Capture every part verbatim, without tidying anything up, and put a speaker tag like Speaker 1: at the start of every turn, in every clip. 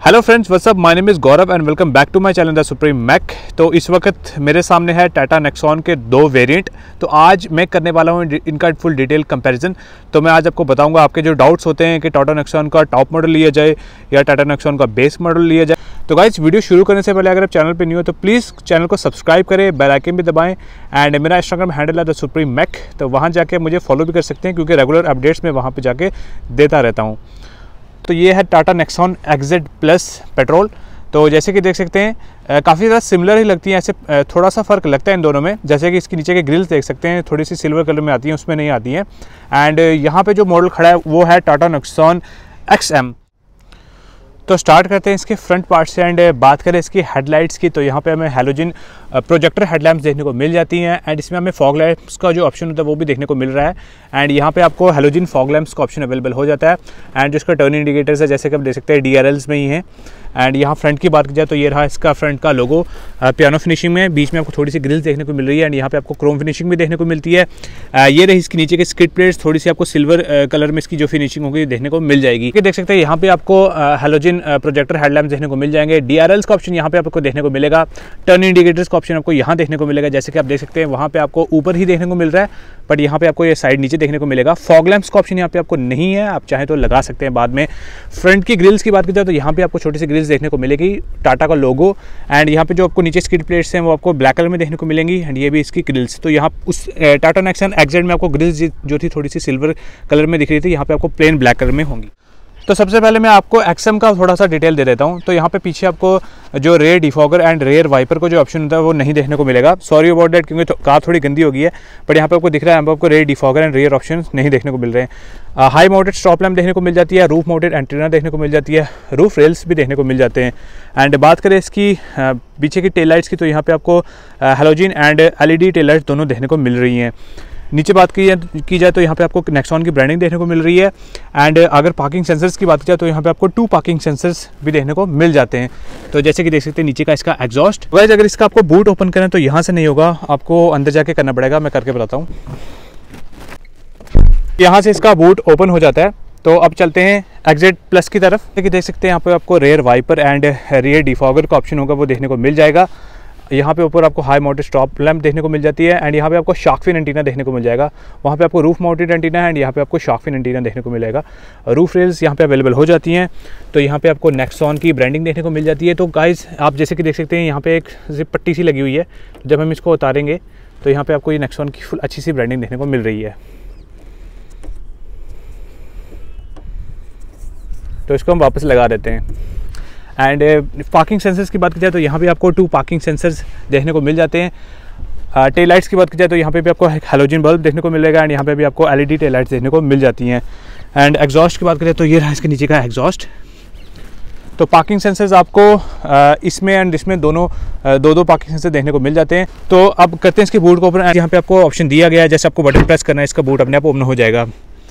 Speaker 1: Hello friends, what's up, my name is Gaurav and welcome back to my channel the Supreme Mac. तो इस वक्त मेरे सामने है टाटा नेक्सॉन के दो वेरिएंट। तो आज मैं करने वाला हूँ इनका फुल डिटेल कंपैरिजन। तो मैं आज आपको बताऊंगा आपके जो डाउट्स होते हैं कि टाटा नेक्सॉन का टॉप मॉडल लिया जाए या टाटा नेक्सॉन का बेस मॉडल लिया जाए। तो गाइस, वीडियो शुरू करने से पहले अगर आप चैनल पर न्यू हो तो प्लीज़ चैनल को सब्सक्राइब करें, बेल आइकन भी दबाएं एंड मेरा इंस्टाग्राम हैंडल है द सुप्रीम मैक। तो वहाँ जाके मुझे फॉलो भी कर सकते हैं क्योंकि रेगुलर अपडेट्स मैं वहाँ पर जाके देता रहता हूँ। तो ये है Tata Nexon X Z plus petrol. तो जैसे कि देख सकते हैं काफ़ी ज़्यादा सिमिलर ही लगती हैं, ऐसे थोड़ा सा फ़र्क लगता है इन दोनों में। जैसे कि इसके नीचे के ग्रिल्स देख सकते हैं, थोड़ी सी सिल्वर कलर में आती हैं, उसमें नहीं आती हैं। एंड यहाँ पे जो मॉडल खड़ा है वो है टाटा नेक्सॉन एक्स एम। तो स्टार्ट करते हैं इसके फ्रंट पार्ट से एंड बात करें इसकी हेडलाइट्स की। तो यहाँ पे हमें हैलोजन प्रोजेक्टर हेडलैम्प्स देखने को मिल जाती हैं एंड इसमें हमें फॉग लैंप्स का जो ऑप्शन होता है वो भी देखने को मिल रहा है। एंड यहाँ पे आपको हैलोजन फॉग लैंप्स का ऑप्शन अवेलेबल हो जाता है। एंड जो इसका टर्न इंडिकेटर्स है जैसे कि आप देख सकते हैं डी आर एल्स में ही है। एंड यहाँ फ्रंट की बात की जाए तो ये रहा इसका फ्रंट का लोगो पियानो फिनिशिंग में, बीच में आपको थोड़ी सी ग्रिल्स देखने को मिल रही है एंड यहाँ पे आपको क्रोम फिनिशिंग भी देखने को मिलती है। ये रही इसके नीचे के स्किड प्लेट्स, थोड़ी सी आपको सिल्वर कलर में इसकी जो फिनिशिंग होगी देखने को मिल जाएगी। देख सकते हैं यहाँ पे आपको हैलोजन प्रोजेक्टर हेडलैम्प देखने को मिल जाएंगे। डी आर एल्स का ऑप्शन यहाँ पे आपको देखने को मिलेगा। टर्न इंडिकेटर्स का ऑप्शन आपको यहाँ देखने को मिलेगा। जैसे कि आप देख सकते हैं वहाँ पे आपको ऊपर ही देखने को मिल रहा है, बट यहाँ पे आपको ये साइड नीचे देखने को मिलेगा। फॉग लैंप्स का ऑप्शन यहाँ पे आपको नहीं है, आप चाहें तो लगा सकते हैं बाद में। फ्रंट की ग्रिल्स की बात की जाए तो यहाँ पे आपको छोटी सी ग्रिल्स देखने को मिलेगी, टाटा का लोगो। एंड यहाँ पे जो आपको नीचे स्किड प्लेट्स हैं वो आपको ब्लैक कलर में देखने को मिलेंगी एंड ये भी इसकी ग्रिल्स। तो यहाँ उस टाटा नेक्सॉन एक्स ज़ेड में आपको ग्रिल्स जो थी थोड़ी सी सिल्वर कलर में दिख रही थी, यहाँ पे आपको प्लेन ब्लैक कलर में होंगी। तो सबसे पहले मैं आपको एक्स एम का थोड़ा सा डिटेल दे देता हूँ। तो यहाँ पे पीछे आपको जो rear defogger and rear wiper को जो ऑप्शन होता है वो नहीं देखने को मिलेगा। सॉरी अबाउट दैट, क्योंकि तो कार थोड़ी गंदी हो गई है, बट यहाँ पे आपको दिख रहा है यहाँ पे आपको rear defogger and rear option नहीं देखने को मिल रहे हैं। हाई माउंटेड स्टॉप लैम्प देखने को मिल जाती है, रूफ माउंटेड एंटीना देखने को मिल जाती है, रूफ रेल्स भी देखने को मिल जाते हैं। एंड बात करें इसकी पीछे की टेल लाइट्स की तो यहाँ पे आपको halogen and L E D tail lights दोनों देखने को मिल रही हैं। नीचे बात की की जाए तो यहाँ पे आपको नेक्सॉन की ब्रांडिंग देखने को मिल रही है। एंड अगर पार्किंग सेंसर्स की बात की जाए तो यहाँ पे आपको टू पार्किंग सेंसर्स भी देखने को मिल जाते हैं। तो जैसे कि देख सकते हैं नीचे का इसका एग्जॉस्ट। गाइस, अगर इसका आपको बूट ओपन करें तो यहाँ से नहीं होगा, आपको अंदर जाके करना पड़ेगा, मैं करके बताता हूँ। यहाँ से इसका बूट ओपन हो जाता है। तो अब चलते हैं एक्स ज़ेड प्लस की तरफ। देखिए देख सकते हैं यहाँ पे आपको rear wiper and rear defogger का ऑप्शन होगा वो देखने को मिल जाएगा। यहाँ पे ऊपर आपको हाई माउंटेड स्टॉप लैम्प देखने को मिल जाती है एंड यहाँ पे आपको शार्क फिन एंटीना देखने को मिल जाएगा। वहाँ पे आपको रूफ माउंटेड एंटीना एंड यहाँ पे आपको शार्क फिन एंटीना देखने को मिलेगा। रूफ रेल्स यहाँ पे अवेलेबल हो जाती हैं। तो यहाँ पे आपको नेक्सॉन की ब्रांडिंग देखने को मिल जाती है। तो गाइस, आप जैसे कि देख सकते हैं यहाँ पे एक जिप पट्टी सी लगी हुई है। जब हम इसको उतारेंगे तो यहाँ पे आपको ये नेक्सॉन की फुल अच्छी सी ब्रांडिंग देखने को मिल रही है। तो इसको हम वापस लगा देते हैं। एंड पार्किंग सेंसर्स की बात की जाए तो यहाँ पे आपको टू पार्किंग सेंसर्स देखने को मिल जाते हैं। टेल लाइट्स की बात की जाए तो यहाँ पे भी आपको हैलोजन बल्ब देखने को मिलेगा एंड यहाँ पे भी आपको L E D tail lights देखने को मिल जाती हैं। एंड एग्जॉस्ट की बात करें तो ये रहा इसके नीचे का एग्जॉस्ट। तो पार्किंग सेंसर्स आपको इसमें एंड इसमें दोनों दो दो पार्किंग सेंसर देखने को मिल जाते हैं। तो अब करते हैं इसके बूट को ओपन। यहाँ पे आपको ऑप्शन दिया गया है, जैसे आपको बटन प्रेस करना है इसका बूट अपने आप ओपन हो जाएगा।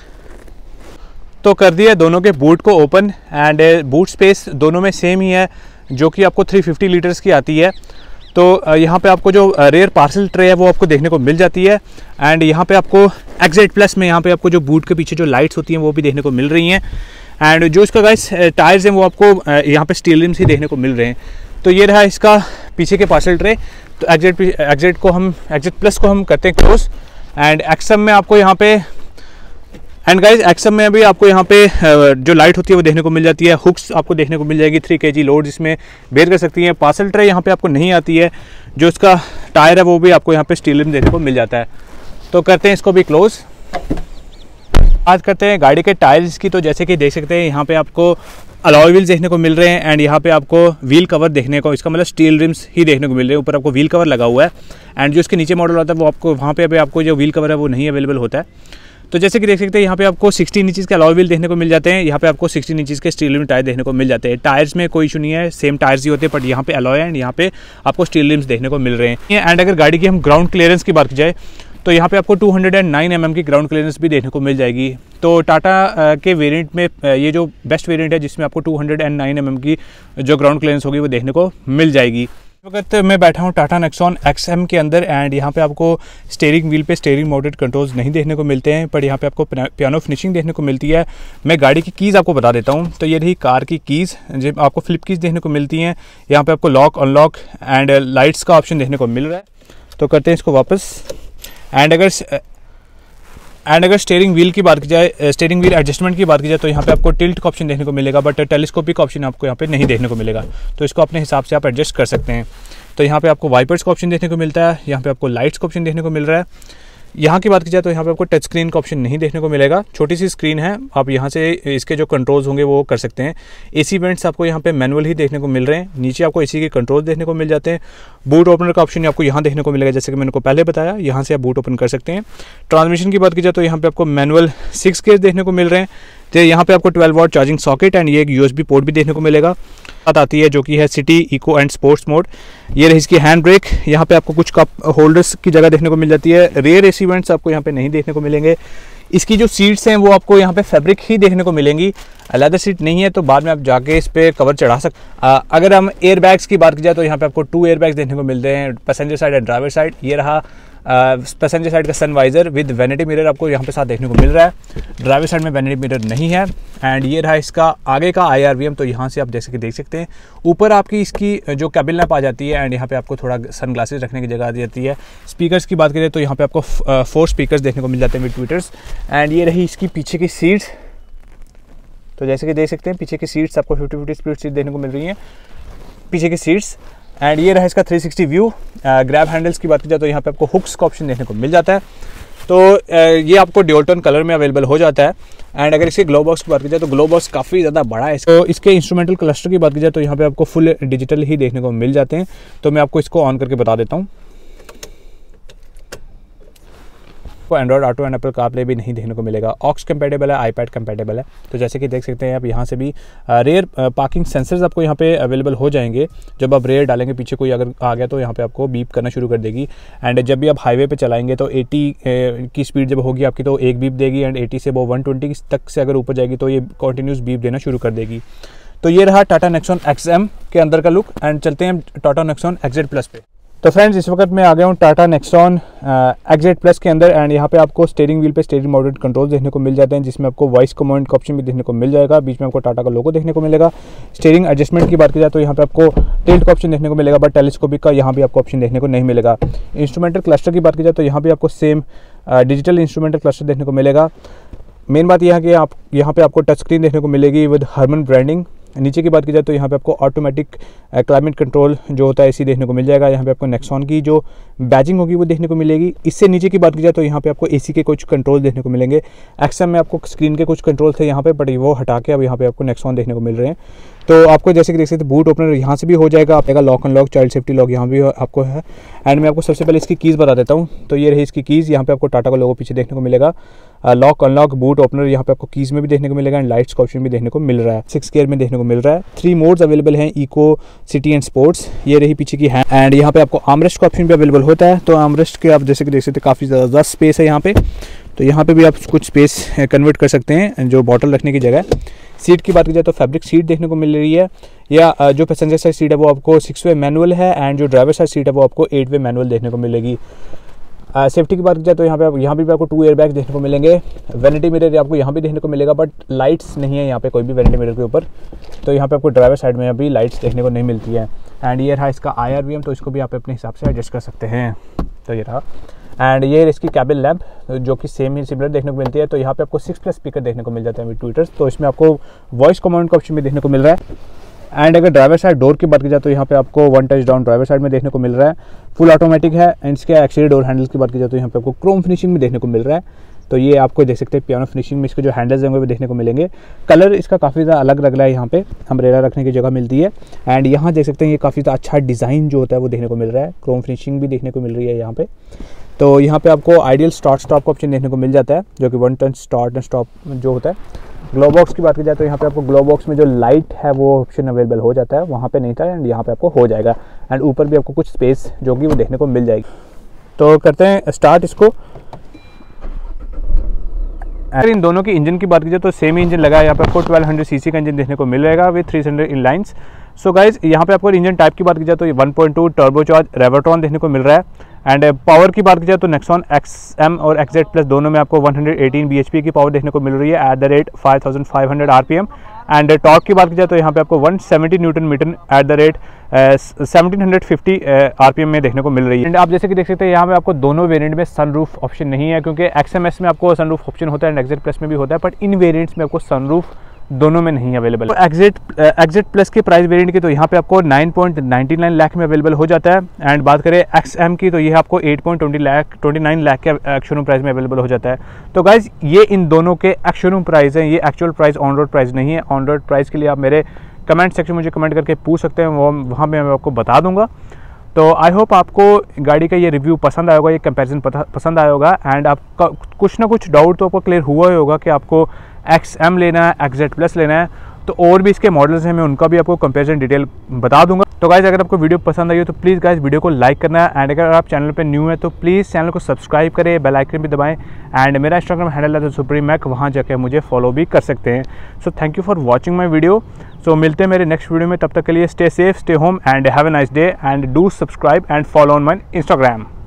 Speaker 1: तो कर दिया दोनों के बूट को ओपन एंड बूट स्पेस दोनों में सेम ही है जो कि आपको थ्री फिफ्टी लीटर्स की आती है। तो यहाँ पे आपको जो रेयर पार्सल ट्रे है वो आपको देखने को मिल जाती है। एंड यहाँ पे आपको एक्स ज़ेड प्लस में यहाँ पे आपको जो बूट के पीछे जो लाइट्स होती हैं वो भी देखने को मिल रही हैं। एंड जो इसका गाइस टायर्स हैं वो आपको यहाँ पे स्टील रिम्स ही देखने को मिल रहे हैं। तो ये रहा इसका पीछे के पार्सल ट्रे। तो एक्स ज़ेड एक्स ज़ेड को हम एक्स ज़ेड प्लस को हम करते हैं क्लोज। एंड एक्स एम में आपको यहाँ पे एंड गाइज एक्स एम में भी आपको यहाँ पे जो लाइट होती है वो देखने को मिल जाती है। हुक्स आपको देखने को मिल जाएगी, थ्री के जी लोड इसमें बेयर कर सकती हैं। पार्सल ट्रे यहाँ पे आपको नहीं आती है। जो इसका टायर है वो भी आपको यहाँ पे स्टील रिम देखने को मिल जाता है। तो करते हैं इसको भी क्लोज। आज करते हैं गाड़ी के टायर्स की। तो जैसे कि देख सकते हैं यहाँ पे आपको अलॉय व्हील्स देखने को मिल रहे हैं एंड यहाँ पे आपको व्हील कवर देखने को, इसका मतलब स्टील रिम्स ही देखने को मिल रहे हैं। ऊपर आपको व्हील कवर लगा हुआ है एंड जो इसके नीचे मॉडल होता है वो आपको वहाँ पे आपको जो व्हील कवर है वो नहीं अवेलेबल होता है। तो जैसे कि देख सकते हैं यहाँ पे आपको सिक्सटीन इंचेस के अलॉय व्हील देखने को मिल जाते हैं। यहाँ पे आपको सिक्सटीन इंचेस के स्टील रिम टायर देखने को मिल जाते हैं। टायर्स में कोई इशू नहीं है, सेम टायर्स ही होते हैं, बट यहाँ पे अलॉय एंड यहाँ पे आपको स्टील रिम्स देखने को मिल रहे हैं। एंड अगर गाड़ी की हम ग्राउंड क्लियरेंस की बात की जाए तो यहाँ पे आपको two hundred nine M M की ग्राउंड क्लियरेंस भी देखने को मिल जाएगी। तो टाटा के वेरिएंट में ये जो बेस्ट वेरिएंट है जिसमें आपको two hundred nine M M की जो ग्राउंड क्लियरेंस होगी वो देखने को मिल जाएगी। इस वक्त मैं बैठा हूँ टाटा नेक्सॉन एक्स एम के अंदर एंड यहाँ पे आपको स्टीयरिंग व्हील पे स्टीयरिंग माउंटेड कंट्रोल्स नहीं देखने को मिलते हैं, पर यहाँ पे आपको पियानो फिनिशिंग देखने को मिलती है। मैं गाड़ी की कीज़ आपको बता देता हूँ। तो ये रही कार की कीज़, जब आपको फ्लिप कीज़ देखने को मिलती हैं। यहाँ पे आपको लॉक अनलॉक एंड लाइट्स का ऑप्शन देखने को मिल रहा है। तो करते हैं इसको वापस। एंड अगर एंड अगर स्टीयरिंग व्हील की बात की जाए, स्टीयरिंग व्हील एडजस्टमेंट की बात की जाए, तो यहाँ पे आपको टिल्ट का ऑप्शन देखने को मिलेगा, बट टेलीस्कोपिक ऑप्शन आपको यहाँ पे नहीं देखने को मिलेगा। तो इसको अपने हिसाब से आप एडजस्ट कर सकते हैं। तो यहाँ पे आपको वाइपर्स का ऑप्शन देखने को मिलता है, यहाँ पे आपको लाइट्स का ऑप्शन देखने को मिल रहा है। यहाँ की बात की जाए तो यहाँ पे आपको टच स्क्रीन का ऑप्शन नहीं देखने को मिलेगा। छोटी सी स्क्रीन है, आप यहाँ से इसके जो कंट्रोल्स होंगे वो कर सकते हैं। एसी वेंट्स आपको यहाँ पे मैनुअल ही देखने को मिल रहे हैं। नीचे आपको एसी के कंट्रोल देखने को मिल जाते हैं। बूट ओपनर का ऑप्शन आपको यहाँ देखने को मिलेगा, जैसे कि मैंने को पहले बताया, यहाँ से आप बूट ओपन कर सकते हैं। ट्रांसमिशन की बात की जाए तो यहाँ पे आपको मैनुअल सिक्स गेयर देखने को मिल रहे हैं। तो यहाँ पे आपको twelve watt charging socket and ये एक यूएसबी पोर्ट भी देखने को मिलेगा। बात आती है जो कि है city, eco and sports mode. ये रही इसकी हैंड ब्रेक। यहाँ पे आपको कुछ कप होल्डर्स की जगह देखने को मिल जाती है। रेयर एसी वेंट्स आपको यहाँ पे नहीं देखने को मिलेंगे। इसकी जो सीट्स हैं वो आपको यहाँ पे फैब्रिक ही देखने को मिलेंगी, लेदर सीट नहीं है, तो बाद में आप जाके इस पे कवर चढ़ा सकते। अगर हम एयर बैग्स की बात की जाए तो यहाँ पे आपको टू एयर बैग्स देखने को मिलते हैं, passenger side and driver side. ये रहा पैसेंजर साइड का सनवाइजर विद वैनिटी मिरर आपको यहाँ पे साथ देखने को मिल रहा है। ड्राइवर साइड में वैनिटी मिरर नहीं है। एंड ये रहा इसका आगे का आई आर वी एम। तो यहाँ से आप जैसे कि देख सकते हैं, ऊपर आपकी इसकी जो कैबिन लैंप आ जाती है एंड यहाँ पे आपको थोड़ा सन ग्लासेस रखने की जगह आ जाती है। स्पीकर्स की बात करें तो यहाँ पे आपको फोर स्पीकर्स देखने को मिल जाते हैं विद ट्विटर्स। एंड ये रही इसकी पीछे की सीट्स। तो जैसे कि देख सकते हैं, पीछे की सीट्स आपको फिफ्टी फिफ्टी स्प्लिट सीट देखने को मिल रही हैं, पीछे की सीट्स। एंड ये रहा इसका three sixty view. Grab handles की बात की जाए तो यहाँ पे आपको हुक्स का ऑप्शन देखने को मिल जाता है। तो uh, ये आपको ड्यूल टोन कलर में अवेलेबल हो जाता है। एंड अगर इसके ग्लो बॉक्स की बात की जाए तो ग्लो बॉक्स काफ़ी ज़्यादा बड़ा है। तो इसके इंस्ट्रूमेंटल क्लस्टर की बात की जाए तो यहाँ पे आपको फुल डिजिटल ही देखने को मिल जाते हैं। तो मैं आपको इसको ऑन करके बता देता हूँ। Android Auto and Apple CarPlay भी नहीं देखने को मिलेगा। ऑक्स कंपेटेबल है, आईपैड कंपेटेबल है। तो जैसे कि देख सकते हैं आप, यहाँ से भी रेयर पार्किंग सेंसर्स आपको यहाँ पे अवेलेबल हो जाएंगे। जब आप रेयर डालेंगे, पीछे कोई अगर आ गया तो यहाँ पे आपको बीप करना शुरू कर देगी। एंड जब भी आप हाईवे पे चलाएंगे तो अस्सी की स्पीड जब होगी आपकी तो एक बीप देगी, एंड अस्सी से वो एक सौ बीस तक से अगर ऊपर जाएगी तो ये कॉन्टीन्यूस बीप देना शुरू कर देगी। तो ये रहा टाटा नेक्सॉन एक्स एम के अंदर का लुक। एंड चलते हैं Tata Nexon X Z plus पे। तो फ्रेंड्स, इस वक्त मैं आ गया हूँ Tata Nexon X Z plus के अंदर। एंड यहाँ पे आपको स्टीयरिंग व्हील पे स्टीयरिंग माउंटेड कंट्रोल देखने को मिल जाते हैं, जिसमें आपको वॉइस कमांड का ऑप्शन भी देखने को मिल जाएगा। बीच में आपको टाटा का लोगो देखने को मिलेगा। स्टीयरिंग एडजस्टमेंट की बात की जाए तो यहाँ पे आपको टिल्ट का ऑप्शन देखने को मिलेगा, बट टेलीस्कोपिक का यहाँ भी आपको ऑप्शन देखने को नहीं मिलेगा। इंस्ट्रूमेंटल क्लस्टर की बात की जाए तो यहाँ भी आपको सेम डिजिटल इंस्ट्रूमेंटल क्लस्टर देखने को मिलेगा। मेन बात यह है कि आप यहाँ पे आपको टच स्क्रीन देखने को मिलेगी विद हरमन ब्रांडिंग। नीचे की बात की जाए तो यहाँ पे आपको ऑटोमेटिक क्लाइमेट कंट्रोल जो होता है इसी देखने को मिल जाएगा। यहाँ पे आपको नेक्सॉन की जो बैजिंग होगी वो देखने को मिलेगी। इससे नीचे की बात की जाए तो यहाँ पे आपको एसी के कुछ कंट्रोल देखने को मिलेंगे। एक्सएम में आपको स्क्रीन के कुछ कंट्रोल थे यहाँ पे, बट वो हटा के अब यहाँ पे आपको नेक्सॉन देखने को मिल रहे हैं। तो आपको जैसे कि देख सकते हैं, बूट ओपनर यहाँ से भी हो जाएगा आपका, lock unlock, child safety lock यहाँ भी आपको है। एंड मैं आपको सबसे पहले इसकी कीज़ बता देता हूँ। तो ये रही इसकी कीज़। यहाँ पे आपको टाटा का लोगो पीछे देखने को मिलेगा। लॉक अनलॉक, बूट ओपनर यहाँ पे आपको कीज़ में भी देखने को मिलेगा। एंड लाइट्स का ऑप्शन भी देखने को मिल रहा है। सिक्स गियर में देखने को मिल रहा है। थ्री मोड्स अवेलेबल हैं, इको, सिटी एंड स्पोर्ट्स। ये रही पीछे की हैंड। एंड यहाँ पे आपको आर्मरेस्ट का ऑप्शन भी अवेलेबल होता है। तो आर्मरेस्ट के आप जैसे कि देख सकते हैं, काफ़ी ज़्यादा स्पेस है यहाँ पे। तो यहाँ पे भी आप कुछ स्पेस कन्वर्ट कर सकते हैं जो बॉटल रखने की जगह। सीट की बात की जाए तो फैब्रिक सीट देखने को मिल रही है, या जो पैसेंजर साइड सीट है वो आपको सिक्स वे मैनुअल है। एंड जो ड्राइवर साइड सीट है वो आपको एट वे मैनुअल देखने को मिलेगी। सेफ्टी की बात की जाए तो यहाँ पे आप यहाँ भी आपको टू एयर बैग देखने को मिलेंगे। वैनिटी मिरर आपको यहाँ भी देखने को मिलेगा, बट लाइट्स नहीं है यहाँ पे कोई भी वैनिटी मिरर के ऊपर। तो यहाँ पे आपको ड्राइवर साइड में अभी लाइट्स देखने को नहीं मिलती है। एंड ये रहा इसका आई आर वी एम। तो इसको भी आप अपने हिसाब से एडजस्ट कर सकते हैं। तो ये रहा। एंड ये इसकी कैबिन लैंप जो कि सेम ही सिमिलर देखने को मिलती है। तो यहाँ पे आपको सिक्स प्लस स्पीकर देखने को मिल जाते हैं विद ट्विटर्स। तो इसमें आपको वॉइस कमांड का ऑप्शन भी देखने को मिल रहा है। एंड अगर ड्राइवर साइड डोर की बात की जाए तो यहाँ पे आपको one touch down driver side में देखने को मिल रहा है। फुल ऑटोमेटिक है। एंड इसके एक्चुअली डोर हैंडल्स की बात की जाए तो यहाँ पे आपको क्रोम फिनिशिंग भी देखने को मिल रहा है। तो ये आपको देख सकते हैं, पियानो फिनिशिंग में इसके जो हैंडल्स होंगे वो देखने को मिलेंगे। कलर इसका काफ़ी ज़्यादा अलग लग रहा है। यहाँ पे अम्ब्रेला रखने की जगह मिलती है। एंड यहाँ देख सकते हैं, ये काफ़ी ज़्यादा अच्छा डिज़ाइन जो होता है वो देखने को मिल रहा है। क्रोम फिनिशिंग भी देखने को मिल रही है यहाँ पे। तो यहाँ पे आपको आइडियल स्टार्ट स्टॉप का ऑप्शन देखने को मिल जाता है, जो कि one touch start and stop जो होता है। ग्लो बॉक्स की बात की जाए तो यहाँ पे आपको ग्लो बॉक्स में जो लाइट है वो ऑप्शन अवेलेबल हो जाता है, वहाँ पे नहीं था एंड यहाँ पे आपको हो जाएगा। एंड ऊपर भी आपको कुछ स्पेस जो कि वो देखने को मिल जाएगी। तो करते हैं स्टार्ट इसको। अगर इन दोनों की इंजन की बात की जाए तो सेम ही इंजन लगा है। यहाँ पे आपको ट्वेल्व हंड्रेड सीसी का इंजन देखने को मिल जाएगा with three hundred in lines. So guys यहाँ पे आपको इंजन टाइप की बात की जाए तो ये one point two turbocharge Revotron देखने को मिल रहा है। एंड पावर की बात की जाए तो नेक्सॉन एक्स एम और एक्स जेड प्लस दोनों में आपको one hundred eighteen B H P की पावर देखने को मिल रही है at the rate five thousand five hundred R P M. And torque की बात की जाए तो यहाँ पे आपको one seventy newton metre at the rate seventeen fifty RPM में देखने को मिल रही है। एंड आप जैसे कि देख सकते हैं यहाँ पे आपको दोनों वेरिएंट में सनरूफ ऑप्शन नहीं है, क्योंकि एक्सएमएस में आपको सनरूफ ऑप्शन होता है एंड एक्सजेड प्लस में भी होता है, बट इन वेरिएंट्स में आपको सनरूफ दोनों में नहीं अवेलेबल है। एक्सजेड एक्सजेड प्लस की प्राइस वेरिएंट की तो यहाँ पे आपको nine point ninety nine lakh में अवेलेबल हो जाता है। एंड बात करें एक्सएम की तो ये आपको eight point twenty lakh twenty nine lakh के एक्स-शोरूम प्राइस में अवेलेबल हो जाता है। तो गाइज ये इन दोनों के एक्स-शोरूम प्राइस हैं, ये actual price on road price नहीं है। ऑन रोड प्राइस के लिए आप मेरे कमेंट सेक्शन में मुझे कमेंट करके पूछ सकते हैं, वो वहाँ पे मैं आपको बता दूंगा। तो आई होप आपको गाड़ी का ये रिव्यू पसंद आया होगा, ये कंपैरिजन पसंद आया होगा। एंड आपका कुछ ना कुछ डाउट तो आपको क्लियर हुआ ही होगा कि आपको एक्स एम लेना है, एक्स जेड प्लस लेना है। तो और भी इसके मॉडल्स हैं, मैं उनका भी आपको कंपैरिजन डिटेल बता दूंगा। तो गाइज अगर आपको वीडियो पसंद आई हो तो प्लीज़ गाइज वीडियो को लाइक करना है। एंड अगर आप चैनल पे न्यू है तो प्लीज़ चैनल को सब्सक्राइब करें, बेल आइकन भी दबाएं। एंड मेरा इंस्टाग्राम हैंडल है द सुप्रीम मैक, वहाँ जाकर मुझे फॉलो भी कर सकते हैं। So thank you for watching my video. So मिलते हैं मेरे नेक्स्ट वीडियो में, तब तक के लिए stay safe, stay home and have a nice day and do subscribe and follow on my Instagram.